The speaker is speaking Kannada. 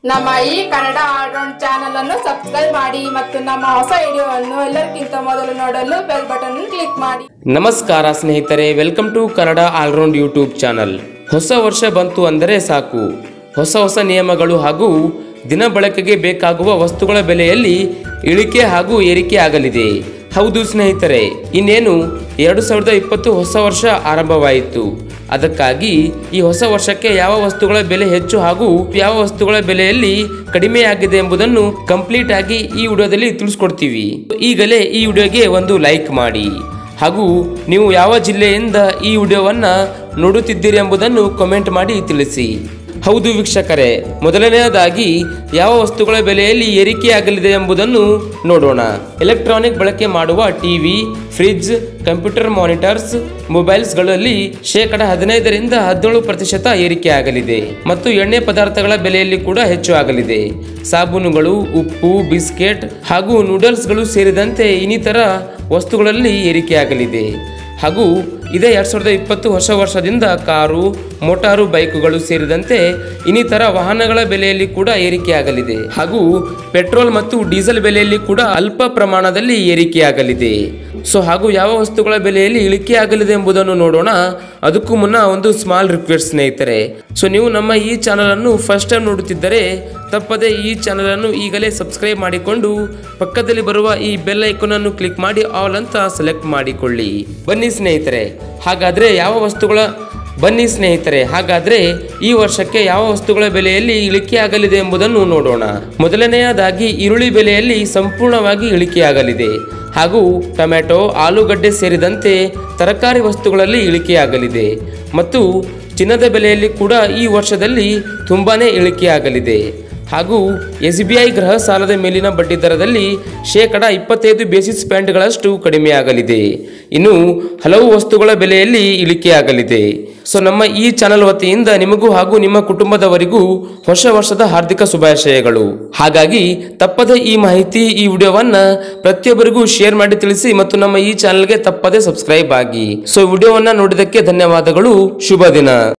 ನಮ್ಮ ಈ ಕನ್ನಡ ಆಲ್ರೌಂಡ್ ಚಾನೆಲ್ ಅನ್ನು ಸಬ್ಸ್ಕ್ರೈಬ್ ಮಾಡಿ ಮತ್ತು ನಮ್ಮ ಹೊಸ ವಿಡಿಯೋವನ್ನು ಎಲ್ಲರಿಗಿಂತ ಮೊದಲು ನೋಡಲು ಬೆಲ್ ಬಟನ್ ಕ್ಲಿಕ್ ಮಾಡಿ. ನಮಸ್ಕಾರ ಸ್ನೇಹಿತರೆ, welcome to Kannada allround YouTube channel. ಹೊಸ ವರ್ಷ ಬಂತು ಅಂದರೆ ಸಾಕು, ಹೊಸ ನಿಯಮಗಳು ಹಾಗೂ ದಿನ ಬಳಕೆಗೆ ಬೇಕಾಗುವ ವಸ್ತುಗಳ ಬೆಲೆಯಲ್ಲಿ ಇಳಿಕೆ ಹಾಗೂ ಏರಿಕೆ ಆಗಲಿದೆ. ಹೌದು ಸ್ನೇಹಿತರೆ, ಇನ್ನೇನು 2020 ಹೊಸ ವರ್ಷ ಆರಂಭವಾಯಿತು. ಅದಕ್ಕಾಗಿ ಈ ಹೊಸ ವರ್ಷಕ್ಕೆ ಯಾವ ವಸ್ತುಗಳ ಬೆಲೆ ಹೆಚ್ಚು ಹಾಗೂ ಯಾವ ವಸ್ತುಗಳ ಬೆಲೆಯಲ್ಲಿ ಕಡಿಮೆಯಾಗಿದೆ ಎಂಬುದನ್ನು ಕಂಪ್ಲೀಟ್ ಆಗಿ ಈ ವಿಡಿಯೋದಲ್ಲಿ ತಿಳಿಸ್ಕೊಡ್ತೀವಿ. ಈಗಲೇ ಈ ವಿಡಿಯೋಗೆ ಒಂದು ಲೈಕ್ ಮಾಡಿ ಹಾಗೂ ನೀವು ಯಾವ ಜಿಲ್ಲೆಯಿಂದ ಈ ವಿಡಿಯೋವನ್ನು ನೋಡುತ್ತಿದ್ದೀರಿ ಎಂಬುದನ್ನು ಕಾಮೆಂಟ್ ಮಾಡಿ ತಿಳಿಸಿ. ಹೌದು ವೀಕ್ಷಕರೇ, ಮೊದಲನೆಯದಾಗಿ ಯಾವ ವಸ್ತುಗಳ ಬೆಲೆಯಲ್ಲಿ ಏರಿಕೆಯಾಗಲಿದೆ ಎಂಬುದನ್ನು ನೋಡೋಣ. ಎಲೆಕ್ಟ್ರಾನಿಕ್ ಬಳಕೆ ಮಾಡುವ ಟಿವಿ, ಫ್ರಿಡ್ಜ್, ಕಂಪ್ಯೂಟರ್ ಮಾನಿಟರ್ಸ್, ಮೊಬೈಲ್ಸ್ಗಳಲ್ಲಿ 15% 17% ಏರಿಕೆ ಆಗಲಿದೆ ಮತ್ತು ಎಣ್ಣೆ ಪದಾರ್ಥಗಳ ಬೆಲೆಯಲ್ಲಿ ಕೂಡ ಹೆಚ್ಚು ಆಗಲಿದೆ. ಸಾಬೂನುಗಳು, ಉಪ್ಪು, ಬಿಸ್ಕೆಟ್ ಹಾಗೂ ನೂಡಲ್ಸ್ಗಳು ಸೇರಿದಂತೆ ಇನ್ನಿತರ ವಸ್ತುಗಳಲ್ಲಿ ಏರಿಕೆಯಾಗಲಿದೆ. ಹಾಗೂ ಇದೇ 2020 ಹೊಸ ವರ್ಷದಿಂದ ಕಾರು, ಮೋಟಾರು ಬೈಕುಗಳು ಸೇರಿದಂತೆ ಇನ್ನಿತರ ವಾಹನಗಳ ಬೆಲೆಯಲ್ಲಿ ಕೂಡ ಏರಿಕೆಯಾಗಲಿದೆ. ಹಾಗೂ ಪೆಟ್ರೋಲ್ ಮತ್ತು ಡೀಸೆಲ್ ಬೆಲೆಯಲ್ಲಿ ಕೂಡ ಅಲ್ಪ ಪ್ರಮಾಣದಲ್ಲಿ ಏರಿಕೆಯಾಗಲಿದೆ. ಹಾಗೂ ಯಾವ ವಸ್ತುಗಳ ಬೆಲೆಯಲ್ಲಿ ಇಳಿಕೆ ಆಗಲಿದೆ ಎಂಬುದನ್ನು ನೋಡೋಣ. ಅದಕ್ಕೂ ಮುನ್ನ ಒಂದು ಸ್ಮಾಲ್ ರಿಕ್ವೆಸ್ಟ್ ಸ್ನೇಹಿತರೆ, ನೀವು ನಮ್ಮ ಈ ಚಾನಲ್ ಅನ್ನು ಫಸ್ಟ್ ಟೈಮ್ ನೋಡುತ್ತಿದ್ದರೆ ತಪ್ಪದೆ ಈ ಚಾನಲ್ ಅನ್ನು ಈಗಲೇ ಸಬ್ಸ್ಕ್ರೈಬ್ ಮಾಡಿಕೊಂಡು ಪಕ್ಕದಲ್ಲಿ ಬರುವ ಈ ಬೆಲ್ ಐಕಾನ್ ಅನ್ನು ಕ್ಲಿಕ್ ಮಾಡಿ ಆಲ್ ಅಂತ ಸೆಲೆಕ್ಟ್ ಮಾಡಿಕೊಳ್ಳಿ. ಬನ್ನಿ ಸ್ನೇಹಿತರೆ, ಹಾಗಾದ್ರೆ ಈ ವರ್ಷಕ್ಕೆ ಯಾವ ವಸ್ತುಗಳ ಬೆಲೆಯಲ್ಲಿ ಇಳಿಕೆ ಆಗಲಿದೆ ಎಂಬುದನ್ನು ನೋಡೋಣ. ಮೊದಲನೆಯದಾಗಿ ಈರುಳ್ಳಿ ಬೆಲೆಯಲ್ಲಿ ಸಂಪೂರ್ಣವಾಗಿ ಇಳಿಕೆಯಾಗಲಿದೆ. ಹಾಗೂ ಟೊಮೆಟೊ, ಆಲೂಗಡ್ಡೆ ಸೇರಿದಂತೆ ತರಕಾರಿ ವಸ್ತುಗಳಲ್ಲಿ ಇಳಿಕೆಯಾಗಲಿದೆ. ಮತ್ತು ಚಿನ್ನದ ಬೆಲೆಯಲ್ಲಿ ಕೂಡ ಈ ವರ್ಷದಲ್ಲಿ ತುಂಬಾನೇ ಇಳಿಕೆಯಾಗಲಿದೆ. ಹಾಗೂ SBI ಗೃಹ ಸಾಲದ ಮೇಲಿನ ಬಡ್ಡಿ ದರದಲ್ಲಿ 25 ಬೇಸಿಸ್ ಪಾಯಿಂಟ್ಗಳಷ್ಟು ಕಡಿಮೆಯಾಗಲಿದೆ. ಇನ್ನು ಹಲವು ವಸ್ತುಗಳ ಬೆಲೆಯಲ್ಲಿ ಇಳಿಕೆಯಾಗಲಿದೆ. ನಮ್ಮ ಈ ಚಾನಲ್ ವತಿಯಿಂದ ನಿಮಗೂ ಹಾಗೂ ನಿಮ್ಮ ಕುಟುಂಬದವರಿಗೂ ಹೊಸ ವರ್ಷದ ಹಾರ್ದಿಕ ಶುಭಾಶಯಗಳು. ಹಾಗಾಗಿ ತಪ್ಪದೆ ಈ ಮಾಹಿತಿ, ಈ ವಿಡಿಯೋವನ್ನ ಪ್ರತಿಯೊಬ್ಬರಿಗೂ ಶೇರ್ ಮಾಡಿ ತಿಳಿಸಿ ಮತ್ತು ನಮ್ಮ ಈ ಚಾನಲ್ಗೆ ತಪ್ಪದೆ ಸಬ್ಸ್ಕ್ರೈಬ್ ಆಗಿ. ವಿಡಿಯೋವನ್ನ ನೋಡಿದ್ದಕ್ಕೆ ಧನ್ಯವಾದಗಳು. ಶುಭ ದಿನ.